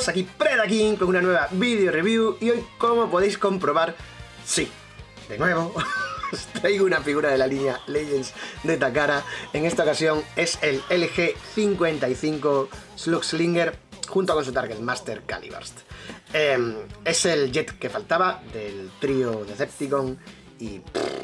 amigos, aquí Predaking con una nueva video review y hoy, como podéis comprobar, sí, de nuevo, os traigo una figura de la línea Legends de Takara. En esta ocasión es el LG55 Slugslinger junto con su Target Master Caliburst. Es el jet que faltaba del trío Decepticon y...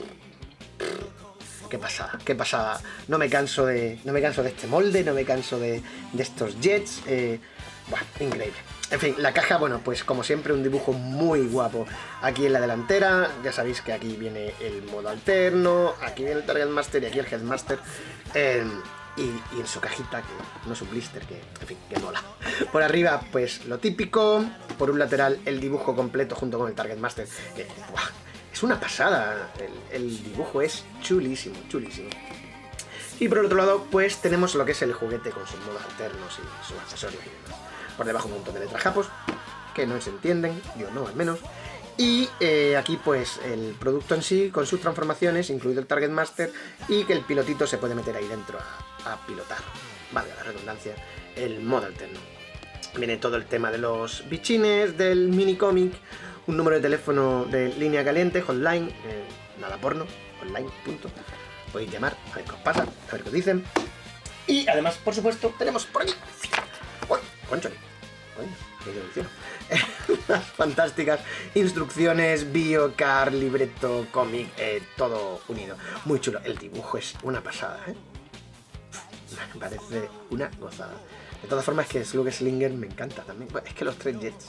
qué pasada, qué pasada. No me canso de este molde, no me canso de estos jets. Buah, increíble. En fin, la caja, bueno, pues como siempre un dibujo muy guapo. Aquí en la delantera, ya sabéis que aquí viene el modo alterno, aquí viene el Target Master y aquí el Headmaster. Y en su cajita, que no es un blister, que, en fin, que mola. Por arriba, pues lo típico. Por un lateral, el dibujo completo junto con el Target Master. Que, buah, es una pasada. El dibujo es chulísimo, chulísimo. Y por el otro lado, pues tenemos lo que es el juguete con sus modos alternos y sus accesorios y demás. Por debajo un montón de letras japos, que no se entienden, yo no al menos. Y aquí pues el producto en sí, con sus transformaciones, incluido el Target Master, y que el pilotito se puede meter ahí dentro a pilotar, valga la redundancia, el modo alterno. Viene todo el tema de los bichines, del mini cómic, un número de teléfono de línea caliente, hotline, nada porno, online, punto. Podéis llamar, a ver qué os pasa, a ver qué os dicen. Y además, por supuesto, tenemos por aquí... ¡Uy! ¡Conchole! ¡Qué devolución! Las fantásticas instrucciones, biocar, libreto, cómic, todo unido. Muy chulo. El dibujo es una pasada, ¿eh? Me parece una gozada. De todas formas, es que Slugslinger me encanta también. Bueno, es que los tres jets...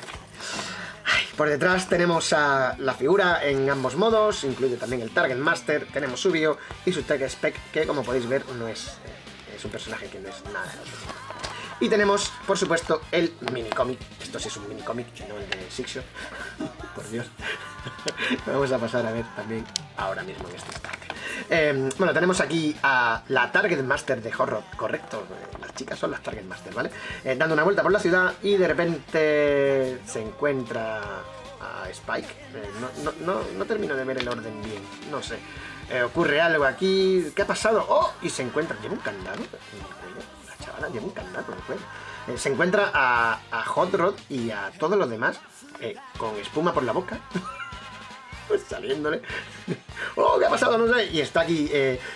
Por detrás tenemos a la figura en ambos modos, incluye también el Target Master, tenemos su bio y su Tech Spec, que como podéis ver no es un personaje que no es nada de otro. Y tenemos, por supuesto, el mini cómic. Esto sí es un mini cómic, no el de Sixshot. Por Dios. Vamos a pasar a ver también ahora mismo en este instante. Bueno, tenemos aquí a la Target Master de Horror, correcto. Las chicas son las Target Master, ¿vale? Dando una vuelta por la ciudad y de repente se encuentra a Spike. No termino de ver el orden bien, no sé. Ocurre algo aquí. ¿Qué ha pasado? ¡Oh! Y se encuentra... ¿Lleva un candado? La chavala lleva un candado en el cuello. Se encuentra a Hot Rod y a todos los demás con espuma por la boca. Pues saliéndole. ¡Oh! ¿Qué ha pasado? No sé. Y está aquí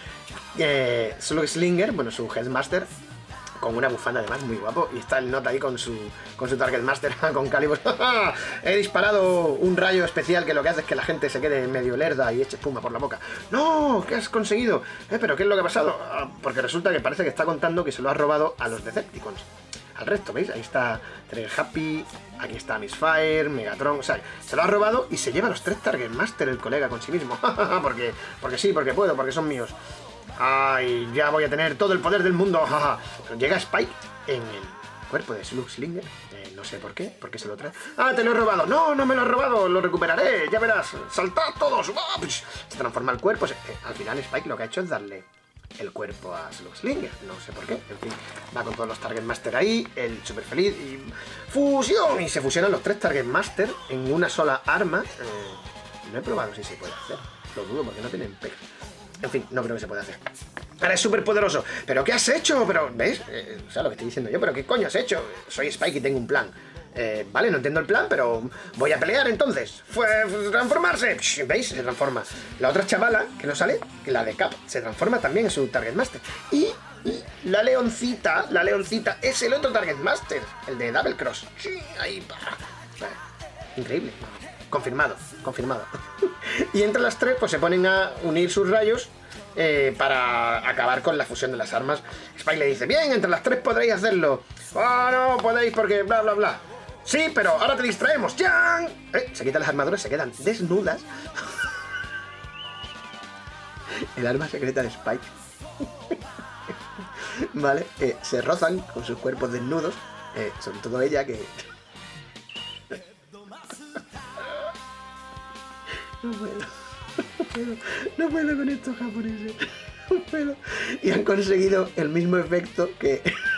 Slugslinger, bueno, su Headmaster, con una bufanda además muy guapo. Y está el Not ahí con su Target Master, con Calibur. He disparado un rayo especial que lo que hace es que la gente se quede medio lerda y eche espuma por la boca. ¡No! ¿Qué has conseguido? ¿Pero qué es lo que ha pasado? Porque resulta que parece que está contando que se lo ha robado a los Decepticons. Al resto, ¿veis? Ahí está Trigger Happy, aquí está Misfire, Megatron, o sea, se lo ha robado y se lleva los tres Target Master el colega con sí mismo. porque sí, porque puedo, porque son míos. ¡Ay! Ya voy a tener todo el poder del mundo. Llega Spike en el cuerpo de Slugslinger. No sé por qué se lo trae. ¡Ah, te lo he robado! ¡No, no me lo he robado! ¡Lo recuperaré! ¡Ya verás! ¡Saltad todos! Se transforma el cuerpo. Al final Spike lo que ha hecho es darle el cuerpo a Slugslinger. No sé por qué. En fin, va con todos los Target Master ahí. El súper feliz. Y ¡fusión! Y se fusionan los tres Target Master en una sola arma. No he probado si se puede hacer. Lo dudo porque no tienen pega. En fin, no creo que se pueda hacer. Ahora es súper poderoso. ¿Pero qué has hecho? Pero, ¿veis? O sea, lo que estoy diciendo yo. ¿Pero qué coño has hecho? Soy Spike y tengo un plan. Vale, no entiendo el plan, pero voy a pelear entonces. Transformarse. ¿Veis? Se transforma. La otra chavala, que no sale, la de Cap, se transforma también en su Target Master. Y la leoncita es el otro Target Master, el de Double Cross. Sí, ahí va. Increíble. Confirmado. Y entre las tres pues se ponen a unir sus rayos para acabar con la fusión de las armas. Spike le dice, bien, entre las tres podréis hacerlo. Oh, no podéis porque bla bla bla. Sí, pero ahora te distraemos. ¡Chan! Se quitan las armaduras, se quedan desnudas. El arma secreta de Spike. Vale, se rozan con sus cuerpos desnudos. Sobre todo ella que... No puedo con estos japoneses. No puedo. Y han conseguido el mismo efecto que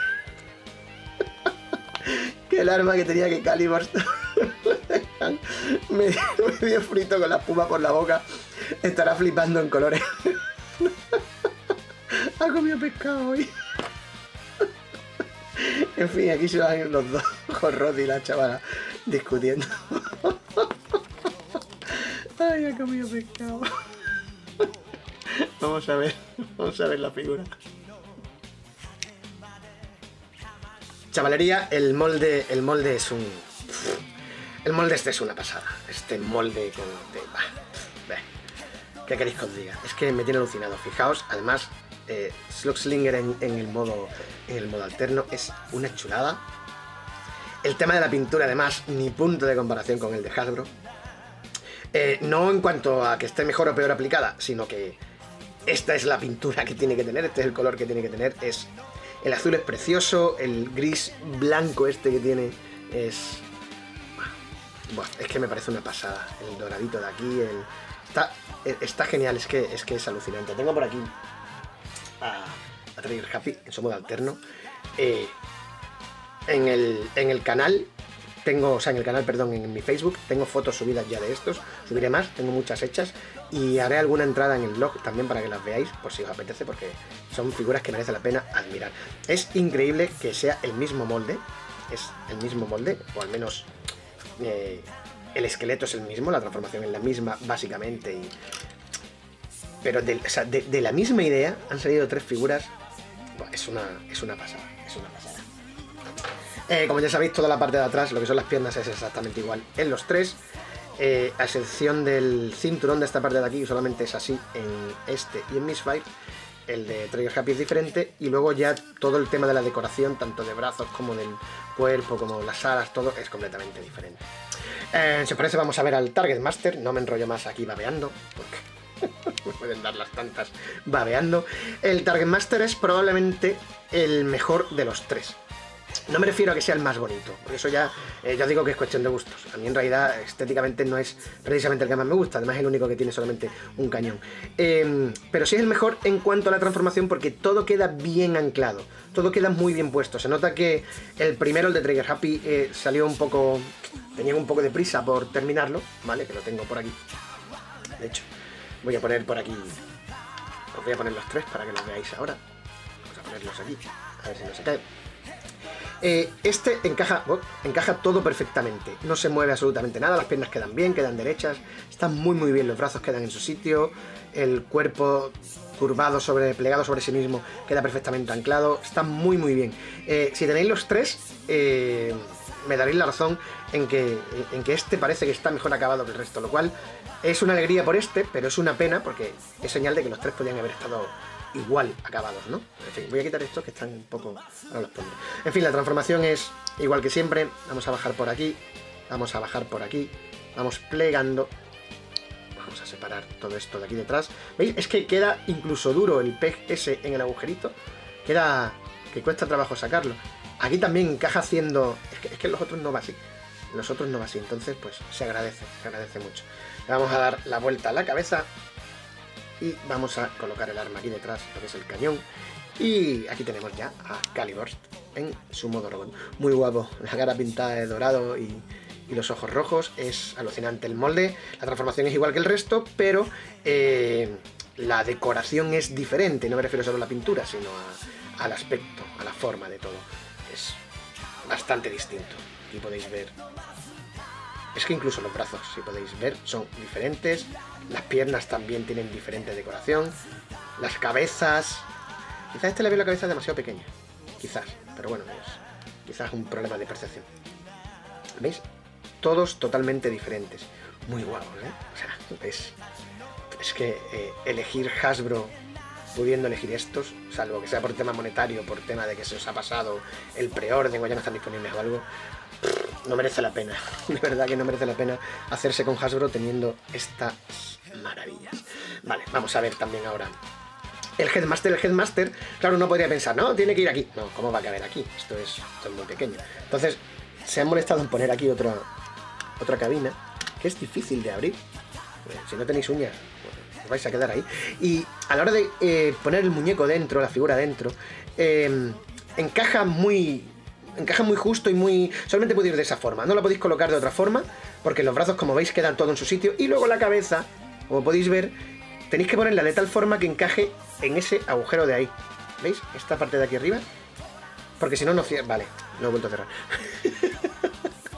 el arma que tenía que Calibur. medio frito con la espuma por la boca. Estará flipando en colores. Ha comido pescado hoy. En fin, aquí se van los dos con Rod y la chavala discutiendo. Ay, ha comido pescado. Vamos a ver la figura. Chavalería, el molde es un... El molde este es una pasada. Este molde con... ¿Qué queréis que os diga? Es que me tiene alucinado. Fijaos, además, Slugslinger en el modo alterno es una chulada. El tema de la pintura, además, ni punto de comparación con el de Hasbro. No en cuanto a que esté mejor o peor aplicada, sino que esta es la pintura que tiene que tener, este es el color que tiene que tener. El azul es precioso, el gris blanco este que tiene es... Buah, es que me parece una pasada. El doradito de aquí, está genial, es que es alucinante. Tengo por aquí a Trigger Happy en su modo alterno. En el canal tengo, en mi Facebook tengo fotos subidas ya de estos. Subiré más, tengo muchas hechas y haré alguna entrada en el blog también para que las veáis por si os apetece, porque son figuras que merece la pena admirar. Es increíble que sea el mismo molde, o al menos el esqueleto es el mismo, la transformación es la misma básicamente, pero de la misma idea han salido 3 figuras. Bueno, es una pasada. Como ya sabéis, toda la parte de atrás, lo que son las piernas, es exactamente igual en los 3, a excepción del cinturón de esta parte de aquí, solamente es así en este y en Misfire. El de Trigger Happy es diferente, y luego ya todo el tema de la decoración, tanto de brazos como del cuerpo, como las alas, todo es completamente diferente. Si os parece, vamos a ver al Target Master. No me enrollo más aquí babeando, porque me pueden dar las tantas babeando. El Target Master es probablemente el mejor de los 3. No me refiero a que sea el más bonito, porque eso ya os digo que es cuestión de gustos. A mí en realidad estéticamente no es precisamente el que más me gusta, además es el único que tiene solamente un cañón. Pero sí es el mejor en cuanto a la transformación, porque todo queda bien anclado, todo queda muy bien puesto. Se nota que el primero, el de Trigger Happy, salió un poco... tenía un poco de prisa por terminarlo, ¿vale? Que lo tengo por aquí. De hecho, voy a poner por aquí... Os voy a poner los 3 para que los veáis ahora. Vamos a ponerlos aquí, a ver si no se cae. Este encaja todo perfectamente, no se mueve absolutamente nada, las piernas quedan bien, quedan derechas, están muy bien, los brazos quedan en su sitio, el cuerpo curvado, plegado sobre sí mismo, queda perfectamente anclado, está muy bien. Si tenéis los 3, me daréis la razón en que este parece que está mejor acabado que el resto, lo cual es una alegría por este, pero es una pena porque es señal de que los 3 podrían haber estado igual acabados, ¿no? En fin, voy a quitar estos que están un poco... Ahora los pondré. En fin, la transformación es igual que siempre. Vamos a bajar por aquí, vamos a bajar por aquí, vamos plegando. Vamos a separar todo esto de aquí detrás. ¿Veis? Es que queda incluso duro el peg ese en el agujerito. Queda... que cuesta trabajo sacarlo. Aquí también encaja haciendo... Es que los otros no va así. Los otros no va así, entonces pues se agradece mucho. Le vamos a dar la vuelta a la cabeza. Y vamos a colocar el arma aquí detrás, lo que es el cañón. Y aquí tenemos ya a Caliburst en su modo robot. Muy guapo, la cara pintada de dorado y los ojos rojos. Es alucinante el molde. La transformación es igual que el resto, pero la decoración es diferente. No me refiero solo a la pintura, sino al aspecto, a la forma de todo. Es bastante distinto. Aquí podéis ver... Es que incluso los brazos, si podéis ver, son diferentes. Las piernas también tienen diferente decoración. Las cabezas... Quizás este le veo la cabeza demasiado pequeña. Quizás, pero bueno, es quizás un problema de percepción. ¿Veis? Todos totalmente diferentes. Muy guapos, ¿eh? O sea, es que elegir Hasbro pudiendo elegir estos, salvo que sea por tema monetario, por tema de que se os ha pasado el preorden o ya no están disponibles o algo, no merece la pena. De verdad que no merece la pena hacerse con Hasbro teniendo estas maravillas. Vale, vamos a ver también ahora el Headmaster. El Headmaster, claro, uno podría pensar, no, tiene que ir aquí. No, ¿cómo va a caber aquí? Esto es muy pequeño. Entonces, se han molestado en poner aquí otra cabina, que es difícil de abrir. Si no tenéis uñas, os vais a quedar ahí. Y a la hora de poner el muñeco dentro, la figura dentro, encaja muy justo y muy... Solamente puede ir de esa forma, no la podéis colocar de otra forma, porque los brazos, como veis, quedan todo en su sitio. Y luego la cabeza, como podéis ver, tenéis que ponerla de tal forma que encaje en ese agujero de ahí. ¿Veis? Esta parte de aquí arriba. Porque si no, no cierra... Vale, lo he vuelto a cerrar.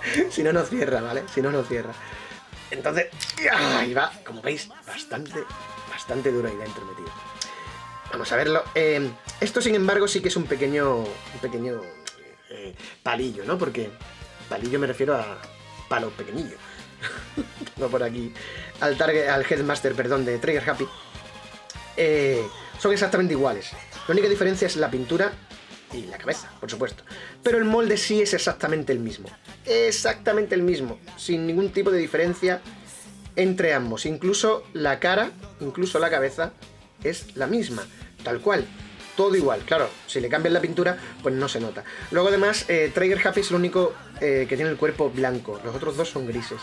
Si no, no cierra, ¿vale? Si no, no cierra. Entonces, ahí va, como veis, bastante duro ahí dentro metido. Vamos a verlo. Esto, sin embargo, sí que es un pequeño palillo, ¿no? Porque palillo me refiero a palo pequeñillo. No por aquí. Al Headmaster, perdón, de Trigger Happy. Son exactamente iguales. La única diferencia es la pintura y la cabeza, por supuesto. Pero el molde sí es exactamente el mismo. Exactamente el mismo. Sin ningún tipo de diferencia entre ambos. Incluso la cara, incluso la cabeza es la misma. Tal cual. Todo igual. Claro, si le cambian la pintura, pues no se nota. Luego además, Trigger Happy es el único que tiene el cuerpo blanco. Los otros dos son grises.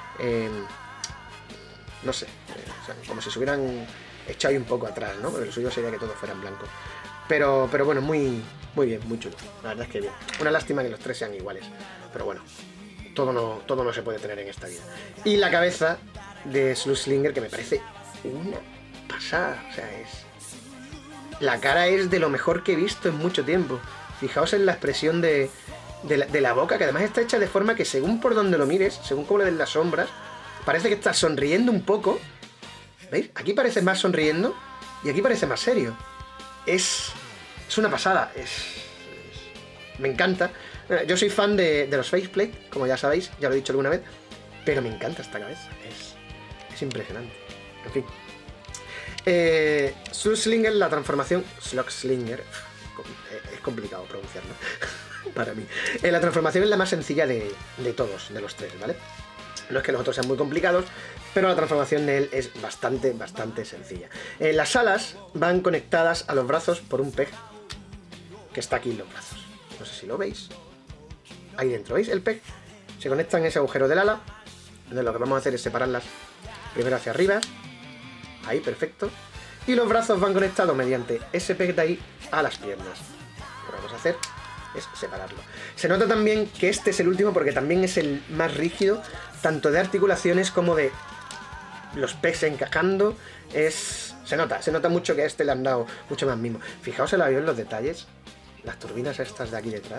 No sé. O sea, como si se hubieran echado ahí un poco atrás, ¿no? Porque lo suyo sería que todos fueran blancos. Pero bueno, muy bien, muy chulo. La verdad es que bien. Una lástima que los tres sean iguales. Pero bueno, todo no se puede tener en esta vida. Y la cabeza de Slugslinger, que me parece una pasada. O sea, la cara es de lo mejor que he visto en mucho tiempo. Fijaos en la expresión de la boca, que además está hecha de forma que según por donde lo mires, según cómo le den las sombras, parece que está sonriendo un poco. ¿Veis? Aquí parece más sonriendo y aquí parece más serio. Es una pasada. Me encanta. Yo soy fan de los faceplate, como ya sabéis, ya lo he dicho alguna vez, pero me encanta esta cabeza. Es impresionante. En fin. Slugslinger, la transformación... Slugslinger... Es complicado pronunciarlo para mí. La transformación es la más sencilla de todos, de los tres, ¿vale? No es que los otros sean muy complicados, pero la transformación de él es bastante sencilla. Las alas van conectadas a los brazos por un peg que está aquí en los brazos. No sé si lo veis. Ahí dentro, ¿veis? El peg se conecta en ese agujero del ala. Entonces lo que vamos a hacer es separarlas primero hacia arriba. Ahí, perfecto. Y los brazos van conectados mediante ese peg de ahí a las piernas. Lo que vamos a hacer es separarlo. Se nota también que este es el último porque también es el más rígido, tanto de articulaciones como de los pegs encajando. Se nota mucho que a este le han dado mucho más mimo. Fijaos el avión, los detalles, las turbinas estas de aquí detrás.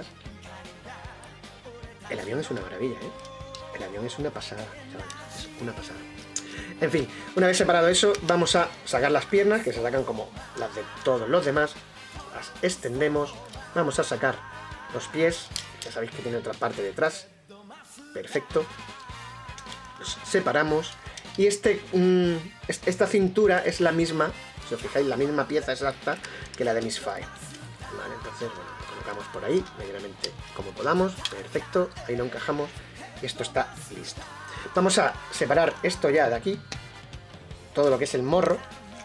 El avión es una maravilla, ¿eh? El avión es una pasada, chavales, es una pasada. En fin, una vez separado eso, vamos a sacar las piernas, que se sacan como las de todos los demás. Las extendemos. Vamos a sacar los pies, ya sabéis que tiene otra parte detrás. Perfecto. Los separamos. Y esta cintura es la misma, si os fijáis, la misma pieza exacta que la de Misfire. Vale, entonces, bueno, lo colocamos por ahí, medianamente como podamos. Perfecto, ahí lo encajamos. Y esto está listo. Vamos a separar esto ya de aquí. Todo lo que es el morro.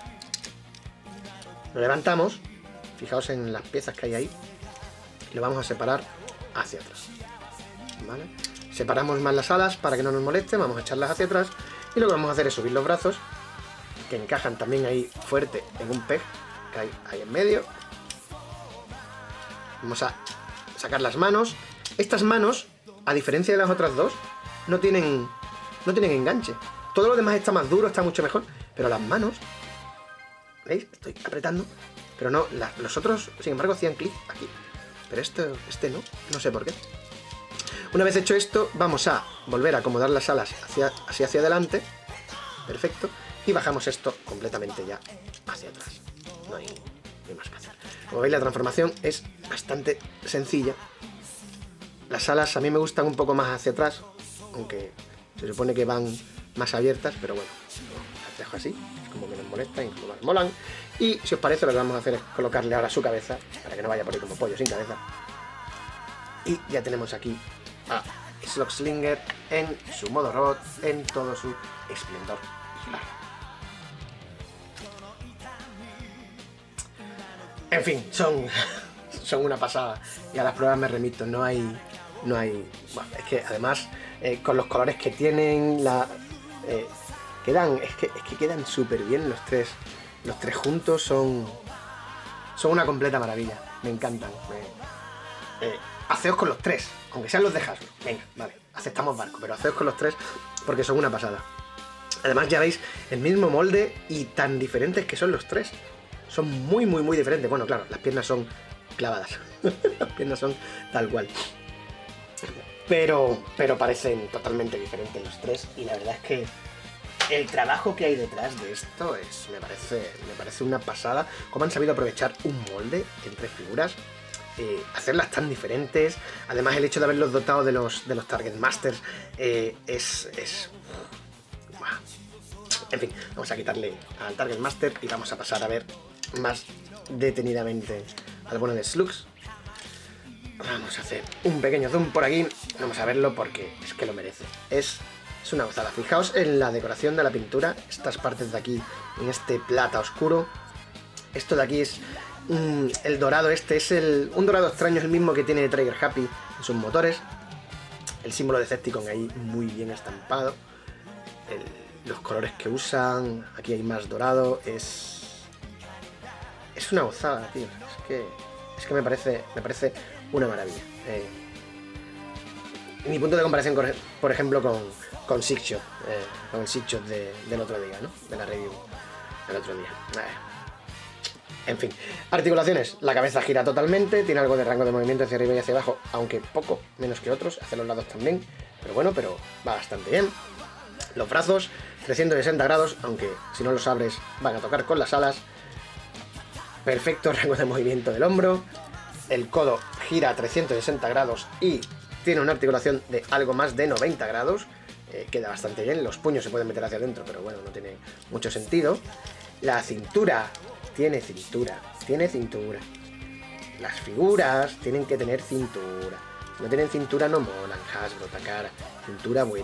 Lo levantamos. Fijaos en las piezas que hay ahí. Y lo vamos a separar hacia atrás. ¿Vale? Separamos más las alas para que no nos moleste. Vamos a echarlas hacia atrás. Y lo que vamos a hacer es subir los brazos, que encajan también ahí fuerte en un peg que hay ahí en medio. Vamos a sacar las manos. Estas manos, a diferencia de las otras dos, no tienen enganche. Todo lo demás está más duro, está mucho mejor. Pero las manos, ¿veis? Estoy apretando. Pero no, los otros, sin embargo, hacían clic aquí. Pero este no sé por qué. Una vez hecho esto, vamos a volver a acomodar las alas hacia adelante. Perfecto. Y bajamos esto completamente ya hacia atrás. No hay más que hacer. Como veis, la transformación es bastante sencilla. Las alas a mí me gustan un poco más hacia atrás, aunque se supone que van más abiertas, pero bueno, las dejo así, es como menos molesta y como más molan. Y si os parece, lo que vamos a hacer es colocarle ahora su cabeza, para que no vaya por ahí como pollo sin cabeza. Y ya tenemos aquí a Slugslinger en su modo robot, en todo su esplendor. En fin, son una pasada. Y a las pruebas me remito, no hay... Bueno, es que además, con los colores que tienen, es que quedan súper bien los tres. Los tres juntos son una completa maravilla. Me encantan. Haceos con los tres, aunque sean los de Hasbro. Venga, vale, aceptamos barco, pero haceos con los tres porque son una pasada. Además ya veis el mismo molde y tan diferentes que son los tres. Son muy diferentes. Bueno, claro, las piernas son clavadas. Las piernas son tal cual. pero parecen totalmente diferentes los tres, y la verdad es que el trabajo que hay detrás de esto me parece una pasada. Cómo han sabido aprovechar un molde en 3 figuras, hacerlas tan diferentes. Además, el hecho de haberlos dotado de los Target Masters ¡buah! En fin, vamos a quitarle al Target Master y vamos a pasar a ver más detenidamente al bueno de Slugs. Vamos a hacer un pequeño zoom por aquí. Vamos a verlo porque es que lo merece. Es una gozada. Fijaos en la decoración de la pintura. Estas partes de aquí, en este plata oscuro. Esto de aquí es... el dorado este es un dorado extraño, es el mismo que tiene Trigger Happy en sus motores. El símbolo de Decepticon ahí muy bien estampado. Los colores que usan. Aquí hay más dorado. Es una gozada, tío. Es que me parece una maravilla. Mi punto de comparación, por ejemplo, con Sixshot, con el Sixshot del otro día, ¿no? De la review del otro día. En fin, articulaciones. La cabeza gira totalmente, tiene algo de rango de movimiento hacia arriba y hacia abajo, aunque poco, menos que otros, hacia los lados también. Pero bueno, va bastante bien. Los brazos, 360 grados, aunque si no los abres van a tocar con las alas. Perfecto rango de movimiento del hombro. El codo gira 360 grados y tiene una articulación de algo más de 90 grados. Queda bastante bien. Los puños se pueden meter hacia adentro, pero bueno, no tiene mucho sentido. La cintura tiene cintura. Las figuras tienen que tener cintura. Si no tienen cintura no molan. Hasbro, Takara. Cintura buena.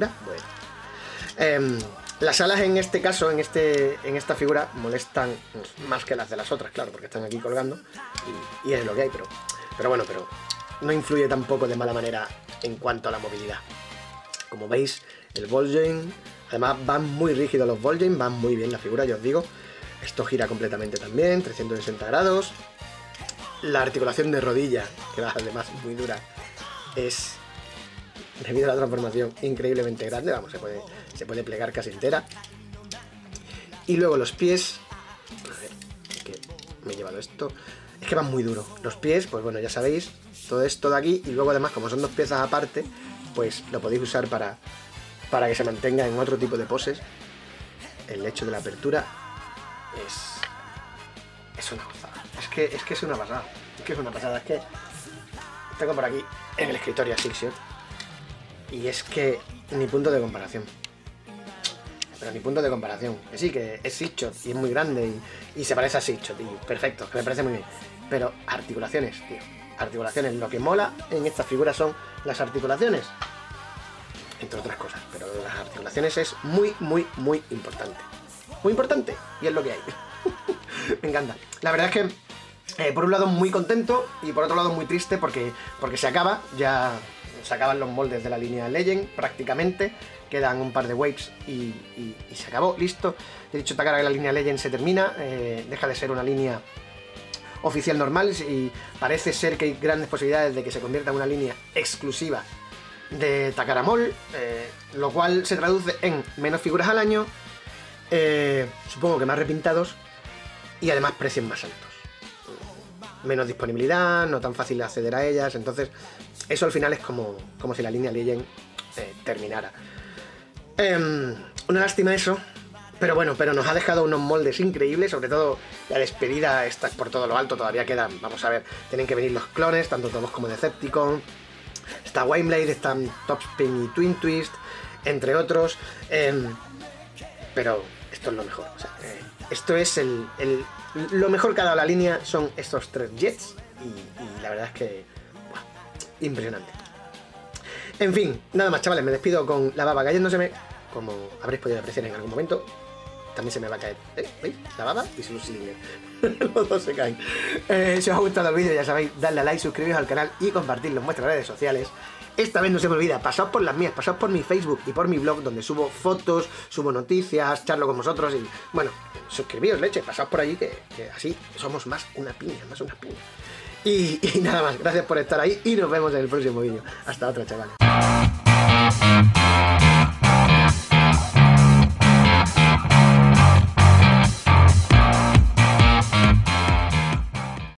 Las alas en este caso, en esta figura, molestan más que las de las otras, claro, porque están aquí colgando y es lo que hay, pero bueno, no influye tampoco de mala manera en cuanto a la movilidad. Como veis, el ball joint, además van muy rígidos los ball joint, van muy bien la figura, ya os digo. Esto gira completamente también, 360 grados. La articulación de rodilla, que va además muy dura, es, debido a la transformación, increíblemente grande. Vamos, se puede plegar casi entera. Y luego los pies, a ver, es que me he llevado esto, es que van muy duro. Los pies, pues bueno, ya sabéis, todo esto de aquí, y luego además, como son 2 piezas aparte, pues lo podéis usar para que se mantenga en otro tipo de poses. El hecho de la apertura es una gozada. Es que es una pasada. Es que tengo por aquí en el escritorio a Sixshot, y es que ni punto de comparación. Pero ni punto de comparación. Que sí, que es Sixshot y es muy grande y se parece a Sixshot, y perfecto, que me parece muy bien. Pero articulaciones, tío. Articulaciones. Lo que mola en estas figuras son las articulaciones, entre otras cosas. Pero las articulaciones es muy importante. Muy importante, y es lo que hay. Me encanta. La verdad es que, por un lado muy contento, y por otro lado muy triste porque se acaba. Ya se acaban los moldes de la línea Legend, prácticamente. Quedan un par de waves y se acabó, listo. He dicho Takara que la línea Legend se termina, deja de ser una línea oficial normal, y parece ser que hay grandes posibilidades de que se convierta en una línea exclusiva de Takara Mall, lo cual se traduce en menos figuras al año, supongo que más repintados, y además precios más altos. Menos disponibilidad, no tan fácil acceder a ellas, entonces eso al final es como si la línea Legend terminara. Una lástima eso, pero bueno, nos ha dejado unos moldes increíbles, sobre todo la despedida está por todo lo alto, todavía quedan, vamos a ver, tienen que venir los clones, tanto Tobos como Decepticon, está Wineblade, están Topspin y Twin Twist, entre otros, pero esto es lo mejor, o sea, esto es lo mejor que ha dado la línea, son estos 3 jets, y la verdad es que, ¡buah!, impresionante. En fin, nada más, chavales, me despido con la baba cayéndoseme, como habréis podido apreciar en algún momento. También se me va a caer, ¿veis? La baba y su slinger. Los dos se caen. Si os ha gustado el vídeo, ya sabéis, dadle a like, suscribiros al canal y compartirlo en vuestras redes sociales. Esta vez no se me olvida, pasaos por las mías, pasaos por mi Facebook y por mi blog, donde subo fotos, subo noticias, charlo con vosotros y, bueno, suscribíos, leche, pasaos por allí, que así somos más una piña. Y nada más, gracias por estar ahí y nos vemos en el próximo vídeo. Hasta otra, chavales.